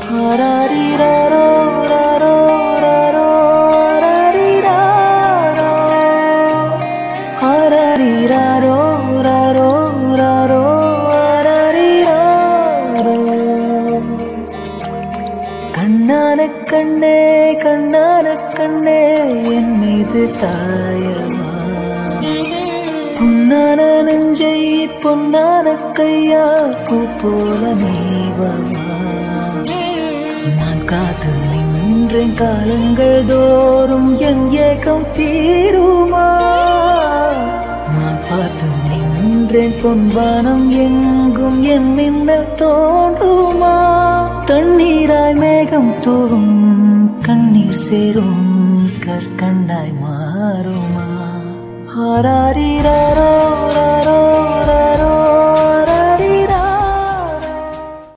ஹரரிரரோ ரரோ ரரோ ஹரரிரரோ ஹரரிரரோ ரரோ ரரோ ஹரரிரரோ. கண்ணான கண்ணே கண்ணான கண்ணே என் மீது சாயமா, பொன்னான நெஞ்சை பொன்னான கையா பூ போல நீவமா. நான் காத்து நின்றேன் காலங்கள் தோறும் என் ஏக்கம் தீருமா. நான் பார்த்து நின்றேன் பொன்வானம் எங்கும் என் மின்னல் தோன்றுமா. தண்ணீராய் மேகம் தூவும் கண்ணீர் சேரும் கற்கண்டாய் மாறுமா. ஹரரிரரோ ரரோ